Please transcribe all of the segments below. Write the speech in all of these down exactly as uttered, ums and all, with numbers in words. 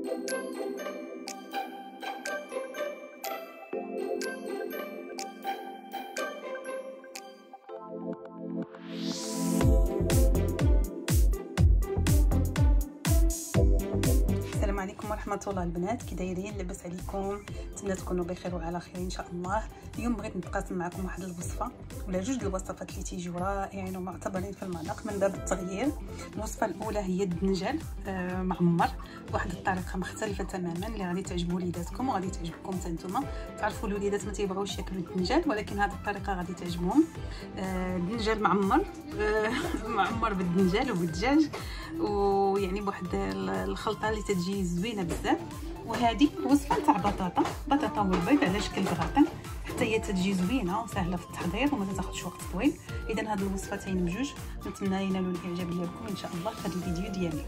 السلام عليكم ورحمه الله البنات، كي دايرين؟ لاباس عليكم؟ نتمنى تكونوا بخير وعلى خير ان شاء الله. اليوم بغيت نتقاسم معكم واحد الوصفه ولا جوج الوصفات اللي تيجيو رائعين ومعتبرين في المذاق من باب التغيير. الوصفه الاولى هي الدنجال آه معمر، واحد الطريقه مختلفه تماما اللي غادي تعجب وليداتكم وغادي تعجبكم حتى نتوما. تعرفوا الوليدات ما تيبغيوش ياكلوا الدنجال، ولكن هذه الطريقه غادي تعجبهم. آه الدنجال معمر آه معمر بالدنجال وبالدجاج، ويعني بواحد الخلطه اللي تتجي زوينه بزاف. وهذه وصفه تاع بطاطا بطاطا والبيض على شكل كراطن، حتى هي تتجي زوينه وسهله في التحضير وما تاخذش وقت طويل. اذا هاد الوصفتين بجوج نتمنى ينالوا الاعجاب ديالكم ان شاء الله في هذا الفيديو ديالي.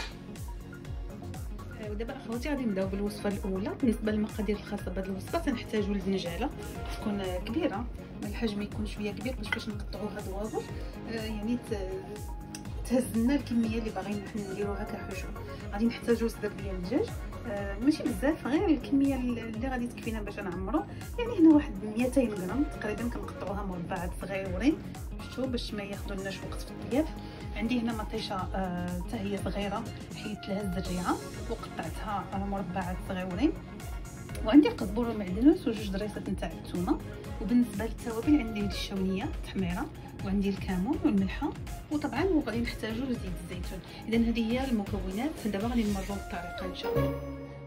ودابا اخواتي غادي نبداو بالوصفه الاولى. بالنسبه للمقادير الخاصه بهذه الوصفه تنحتاجوا الدنجاله تكون كبيره، الحجم يكون شويه كبير باش باش نقطعوها دوابر، يعني تهز لنا الكميه اللي باغيين نديروها كحشو. غادي نحتاجوا صدر ديال الدجاج، آه ماشي بزاف، غير الكميه اللي غادي تكفينا باش نعمرو. يعني هنا واحد مئتين غرام تقريبا، كنقطعوها مربعات صغيورين شفتوا باش ما ياخذولناش وقت في الطياب. عندي هنا مطيشه حتى آه هي صغيره، حيدت لها الزريعه وقطعتها آه مربعات صغيورين. وعندي القزبور والمعدنوس وجوج دريسات نتاع الثومه. وبالنسبه للتوابل عندي الشونيه التحميره، وعندي الكمون والملحه، وطبعا وغادي نحتاجوا زيت الزيتون. اذا هذه هي المكونات. دابا غادي نمروا بالطريقه ان شاء الله.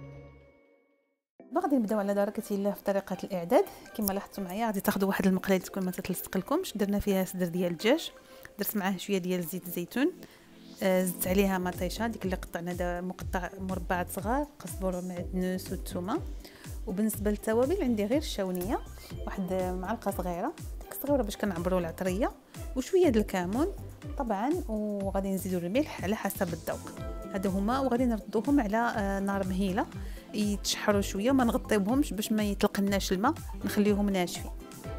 غادي نبداو على بركه الله في طريقه الاعداد. كما لاحظتوا معايا غادي تاخذوا واحد المقله اللي تكون ما تتلصق لكمش. درنا فيها صدر ديال الدجاج، درت معاه شويه ديال زيت الزيتون، آه زدت عليها مطيشه ديك اللي قطعنا مقطع مربعات صغار، قزبور ومعدنوس والثومه. وبالنسبه للتوابل عندي غير الشونيه، واحد معلقه صغيره صغيره باش كنعبروا العطريه، وشويه ديال الكمون طبعا، وغادي نزيدوا الملح على حسب الذوق. هادو هما، وغادي نردوهم على نار مهيله يتشحروا شويه، وما نغطيوهمش باش ما يطلقناش الماء، نخليوهم ناشفين.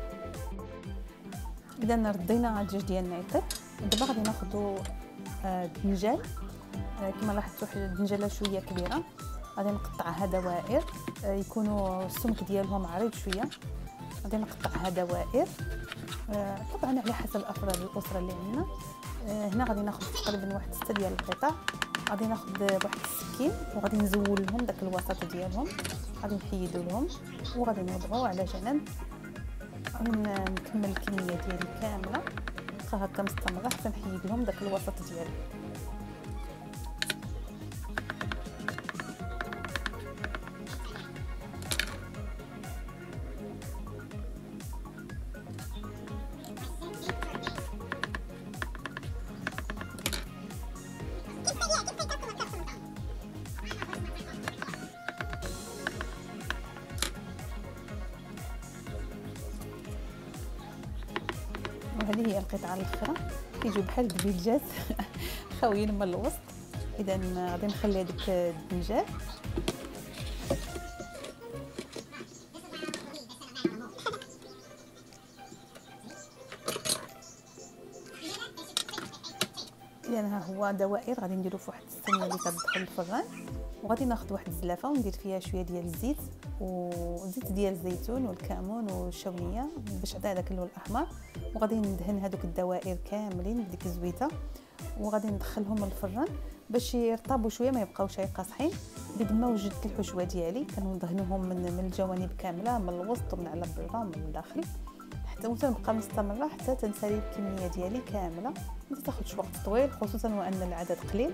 اذا ردينا الدجاج ديالنا يطيب. دابا غادي ناخذوا الدنجال، كما لاحظتوا الدنجاله شويه كبيره، غادي نقطعها دوائر يكونوا السمك ديالهم عريض شويه. غادي نقطعها دوائر طبعا على حسب افراد الاسره اللي عندنا. هنا غادي ناخذ تقريبا واحد ستة ديال القطع. غادي ناخذ واحد السكين وغادي نزول لهم داك الوسط ديالهم، غادي نحيدوا لهم وغادي نوضعوه على جنب. غادي نكمل الكميه ديالي كامله، نبقى هكا مستمره حتى نحيد لهم داك الوسط ديالي. وهذه هي القطعه الاخرى، كيجيو بحال الدجاج خاويين من الوسط. اذا غادي نخلي هذيك الدنجال اذا ها هو دوائر. غادي نديرو في واحد الصينيه اللي كتدخل الفران، وغادي ناخذ واحد الزلافه وندير فيها شويه ديال الزيت وزيت ديال الزيتون والكمون والشونيه باش عطيها داك اللون الاحمر. وغادي ندهن هذوك الدوائر كاملين بديك الزويته، وغادي ندخلهم الفران باش يرطبوا شويه ما يبقاوش قاصحين. بعد ما وجدت الحشوه ديالي كندهنوهم من من الجوانب كامله، من الوسط ومن على برا ومن الداخل، حتى تنبقى مستمره حتى تنسالي الكميه ديالي كامله. ما تاخذش وقت طويل خصوصا وان العدد قليل.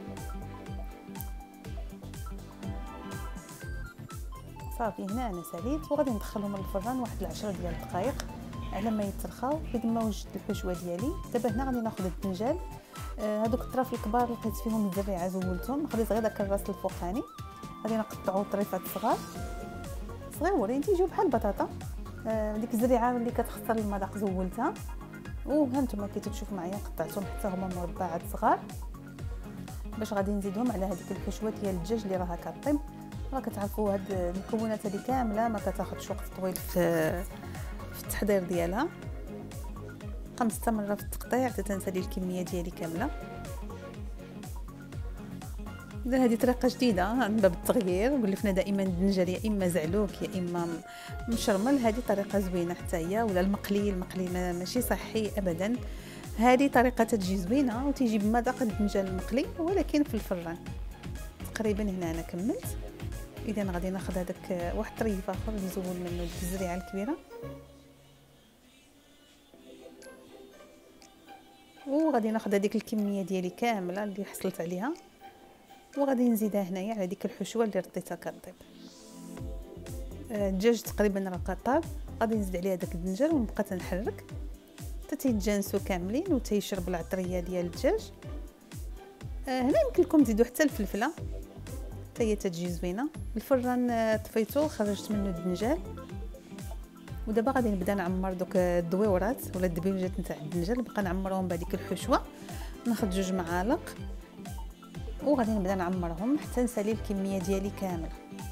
صافي هنا انا ساليت، وغادي ندخلهم للفران واحد العشرة ديال الدقائق على ما يترخاو. بعد ما وجدت الحشوه ديالي دابا هنا غادي ناخذ الدنجال. آه هذوك الطراف الكبار لقيت فيهم الزريعه زولتهم، خديت غير داك الراس الفوقاني. غادي نقطعو طريفات صغار صغيورين تيجيو بحال البطاطا. آه ديك الزريعه اللي كتخسر المذاق زولتها، وها نتوما كي تشوفوا معايا قطعتهم حتى هما مربعات صغار باش غادي نزيدهم على هذيك الحشوه ديال الدجاج اللي راها كطيب. راه كتعرفوا هاد المكونات هذه كامله ما كتاخذش وقت طويل في في التحضير ديالها. نبقى مستمره في التقطيع حتى تنسالي الكميه ديالي كامله. هذه طريقه جديده من باب التغيير. ولفنا دائما الدنجل يا اما زعلوك يا اما مشرمل، هذه طريقه زوينه حتى هي. ولا المقلي، المقلي ماشي صحي ابدا، هذه طريقه تجي زوينه وتيجي بمذاق الدنجل المقلي ولكن في الفران. تقريبا هنا انا كملت. اذا غادي ناخذ هذاك واحد الطريف اخر نزول منه الزريعه الكبيره، وغادي ناخذ هذيك الكميه ديالي كامله اللي حصلت عليها، وغادي نزيدها هنايا على ديك الحشوه اللي رديتها كطيب. الدجاج تقريبا راه طاب، غادي نزيد عليها داك الدنجل ونبقى تنحرك حتى تيتجانسوا كاملين وتيشرب العطريه ديال الدجاج. هنا يمكن لكم تزيدوا حتى الفلفله حتى هي تجي زوينه. الفران طفيتو خرجت منه الدنجال، ودابا غادي نبدا نعمر دوك الدويورات ولا الدبيوجات نتاع الدنجل. بقى نعمرهم بهذيك الحشوه، ناخذ جوج معالق وغادي نبدا نعمرهم حتى نسالي الكميه ديالي كامله.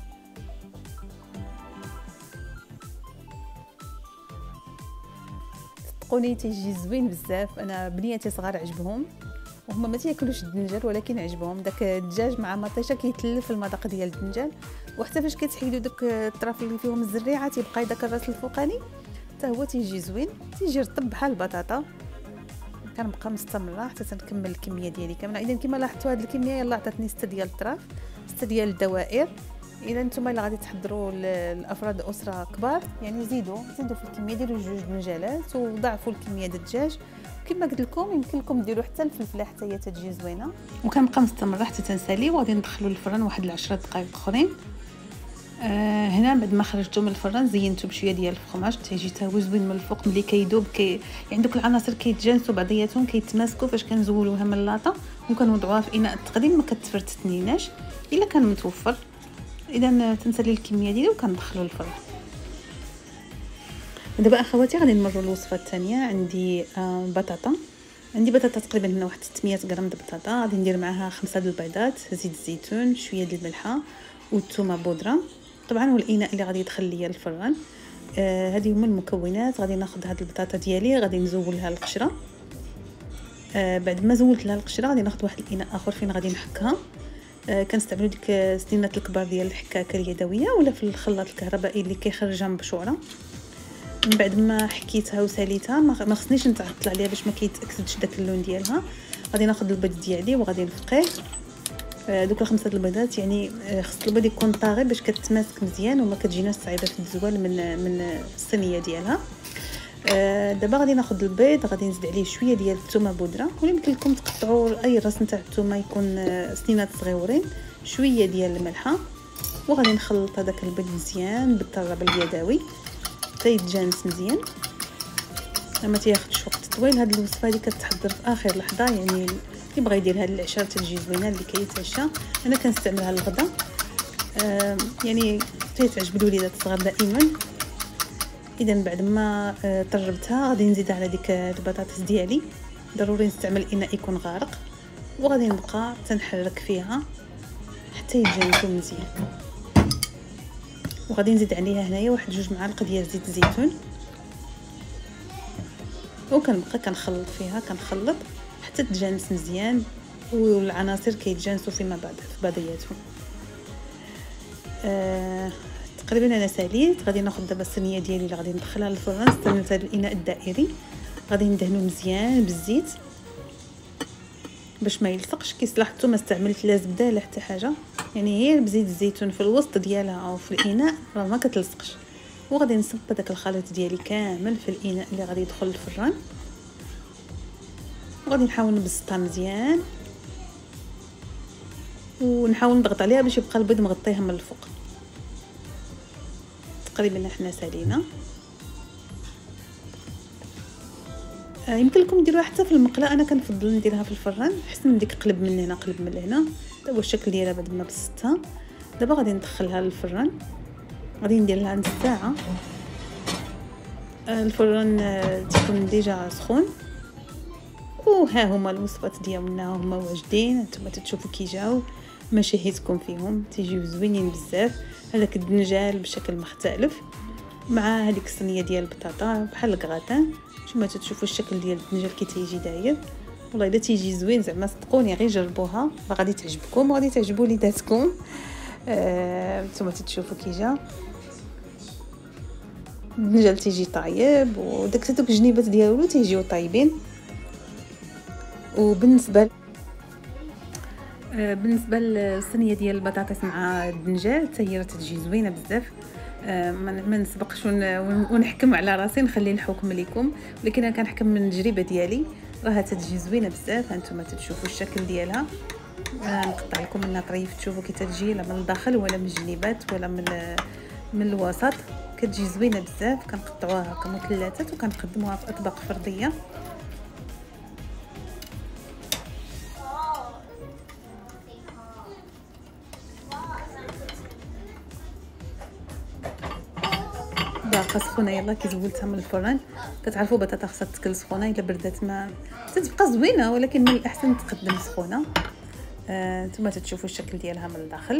صدقوني تيجي زوين بزاف. انا بنياتي صغار عجبهم وهما ما تياكلوش الدنجل ولكن عجبهم داك الدجاج مع مطيشه كيتلف المذاق ديال الدنجل. وحتى فاش كتحيدوا دوك الطراف اللي فيهم الزريعه تيبقى داك الراس الفوقاني حتى هو تيجي زوين، تيجي رطب بحال البطاطا. كنبقى مستمره حتى تنكمل الكميه ديالي كامله. اذا كما لاحظتوا هذه الكميه يلا عطاتني ستة ديال الطراف، ستة ديال الدوائر. اذا نتوما اللي غادي تحضروا الافراد اسره كبار يعني زيدوا زيدوا في الكميه، ديروا جوج دنجالات وضاعفوا الكميه ديال الدجاج. كما قلت لكم يمكن لكم ديروا حتى الفلفله حتى هي تجي زوينه. وكنبقى مستمره حتى تنسالي، وغادي ندخلوا الفران واحد العشرة دقائق اخرين. آه هنا بعد ما خرجته من الفران زينته بشويه ديال الفرماج تيجي حتى هو زوين من الفوق. ملي كيذوب كي يعني دوك العناصر كيتجانسوا بعضياتهم كيتماسكوا فاش كنزولوها من اللاطه وكنوضعوها في اناء التقديم ما كتفرتتنيناش الا كان متوفر. اذا تنسالي الكميه ديالي وكندخلوا الفران. دابا اخواتي غادي نمروا الوصفه الثانيه. عندي آه بطاطا، عندي بطاطا تقريبا هنا واحد ستمية غرام د بطاطا. غادي ندير معاها خمسة د البيضات، زيت الزيتون، شويه د الملحه والثومه بودره. طبعا هو الاناء اللي غادي يدخل ليا الفران. آه هذه هما المكونات. غادي ناخذ هاد البطاطا ديالي غادي نزولها القشره. آه بعد ما زولت لها القشره غادي ناخذ واحد الاناء اخر فين غادي نحكها. آه كنستعملوا ديك سنينات الكبار ديال الحكاكه اليدويه ولا في الخلاط الكهربائي اللي كيخرجها مبشوره. من بعد ما حكيتها وساليتها ما خصنيش نتعطل عليها باش ما كيتاكسدش داك اللون ديالها. غادي ناخذ البيض ديالي وغادي نفقيه. دوك الخمسه البيضات يعني خص البيض يكون طاغي باش كتماسك مزيان وما كتجيناش صعيبه في التزوال من من الصينيه ديالها. دابا غادي ناخذ البيض غادي نزيد عليه شويه ديال الثومه بودره، ولا يمكن لكم تقطعوا اي راس نتاع الثومه يكون سنينات صغيورين، شويه ديال الملحه، وغادي نخلط هذاك البيض مزيان بالطرب اليدوي حتى يتجانس مزيان. ما تياخذش وقت طويل. هاد الوصفه هذه كتحضر في اخر لحظه، يعني اللي بغى يدير هاد العشاء تجي زوينه اللي كيتعشى. انا كنستعملها للغدا آه يعني تيتعجب الوليدات الصغار دائما. اذا بعد ما آه طربتها غادي نزيدها على ديك البطاطس ديالي. ضروري نستعمل الاناء يكون غارق، وغادي نبقى تنحرك فيها حتى يتجانسوا مزيان. وغادي نزيد عليها هنايا واحد جوج معالق ديال زيت الزيتون، وكنبقى كنخلط فيها كنخلط حتى تتجانس مزيان والعناصر كيتجانسوا فيما بعد في بعضياتهم. آه تقريبا انا ساليت. غادي ناخذ دابا الصينيه ديالي اللي غادي ندخلها للفران. استعملت هذا الاناء الدائري، غادي ندهنو مزيان بالزيت باش ما يلصقش. كيصلحتو ما استعملت لا زبده لا حتى حاجه، يعني هي بزيت الزيتون في الوسط ديالها او في الاناء راه ما كتلصقش. وغادي نصب داك الخليط ديالي كامل في الاناء اللي غادي يدخل الفران، وغادي نحاول نبسطها مزيان ونحاول نضغط عليها باش يبقى البيض مغطيها من الفوق. تقريبا حنا سالينا. آه يمكن لكم ديروها حتى في المقله، انا كنفضل نديرها في الفران احسن من ديك قلب من هنا قلب من هنا. هذا هو الشكل ديالها بعد ما بسطتها. دابا غادي ندخلها للفران، غادي ندير لها نص ساعه. آه الفران آه تكون ديجا سخون. وها هما الوصفات ديالنا هما واجدين. نتوما تشوفوا كي جاو مشاهدكم فيهم تيجيو زوينين بزاف. هذاك الدنجال بشكل مختلف مع هذيك الصينيه ديال البطاطا بحال الكغاتان. نتوما تشوفوا الشكل ديال الدنجال كي تيجي داير. والله الا تيجي زوين زعما صدقوني غير جربوها غادي تعجبكم وغادي تعجبوا وليداتكم. نتوما آه، تشوفوا كي جا الدنجال تيجي طايب وداك دوك الجنيبات ديالو تيجيو طايبين. وبالنسبه آه، بالنسبه للصينيه ديال البطاطس مع الدنجال حتى هي تجي زوينه بزاف. آه، ما نسبقش ونحكم على راسي، نخلي الحكم لكم، ولكن انا كنحكم من التجربه ديالي راها تجي زوينه بزاف. هانتوما تشوفوا الشكل ديالها. آه، نقطع لكم منها طريف تشوفوا كي تجي لا من الداخل ولا من الجنيبات ولا من من الوسط، كتجي زوينه بزاف. كنقطعوها هكا مثلثات وكنقدموها في اطباق فرديه. باقا سخونه يلا كي زولتها من الفران. كتعرفوا بطاطا خصها تكل سخونه، الا بردات ما تتبقى زوينه، ولكن من الاحسن تقدم سخونه. آه، نتوما تشوفوا الشكل ديالها من الداخل.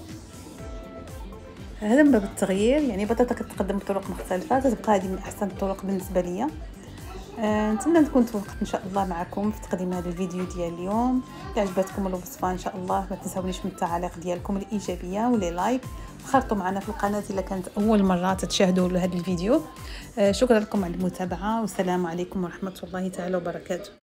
هذا من باب التغيير، يعني بطاطا كتقدم بطرق مختلفه، تتبقى هذه من احسن الطرق بالنسبه ليا. آه، نتمنى نكون توفقت ان شاء الله معكم في تقديم هذا الفيديو ديال اليوم. اذا عجبتكم الوصفه ان شاء الله ما تنساونيش من التعاليق ديالكم الايجابيه ولي لايك، خرطوا معنا في القناه الا كانت اول مره تشاهدوا هذا الفيديو. آه، شكرا لكم على المتابعه والسلام عليكم ورحمه الله تعالى وبركاته.